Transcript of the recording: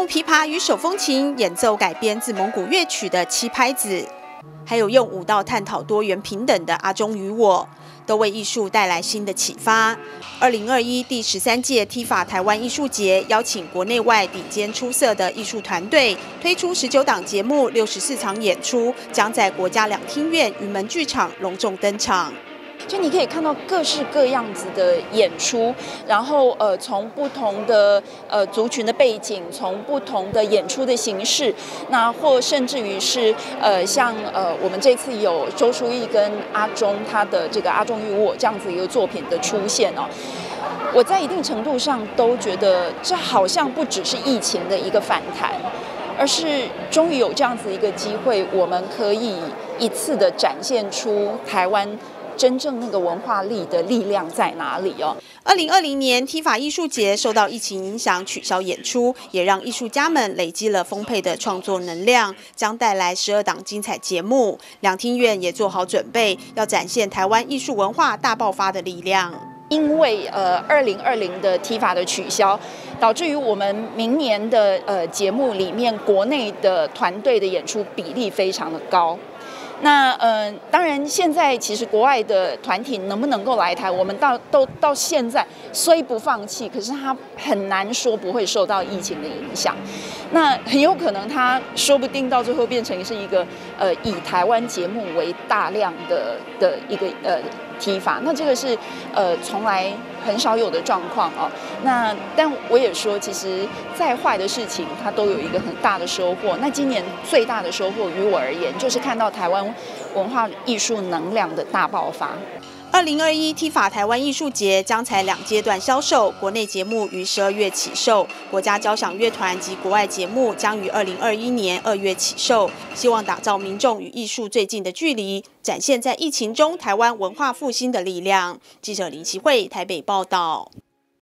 琵琶与手风琴演奏改编自蒙古乐曲的七拍子，还有用舞蹈探讨多元平等的阿中与我，都为艺术带来新的启发。2021第13届 TIFA 台湾艺术节邀请国内外顶尖出色的艺术团队，推出19档节目、64场演出，将在国家两厅院云门剧场隆重登场。 就你可以看到各式各样子的演出，然后从不同的族群的背景，从不同的演出的形式，那或甚至于是像我们这次有周书毅跟阿中他的这个《阿中与我》这样子一个作品的出现哦。我在一定程度上都觉得，这好像不只是疫情的一个反弹，而是终于有这样子一个机会，我们可以一次的展现出台湾真正那个文化力的力量在哪里哦 ？2020年 TIFA 艺术节受到疫情影响取消演出，也让艺术家们累积了丰沛的创作能量，将带来12档精彩节目。两厅院也做好准备，要展现台湾艺术文化大爆发的力量。 因为2020的 TIFA 的取消，导致于我们明年的节目里面，国内的团队的演出比例非常的高。那当然，现在其实国外的团体能不能够来台，我们到现在虽不放弃，可是他很难说不会受到疫情的影响。那很有可能他说不定到最后变成是一个以台湾节目为大量的一个TIFA，那这个是从来很少有的状况哦。那但我也说，其实再坏的事情，它都有一个很大的收获。那今年最大的收获，于我而言，就是看到台湾文化艺术能量的大爆发。 2021 TIFA 台湾艺术节将采2阶段销售，国内节目于12月起售，国家交响乐团及国外节目将于2021年2月起售。希望打造民众与艺术最近的距离，展现在疫情中台湾文化复兴的力量。记者林奇慧台北报道。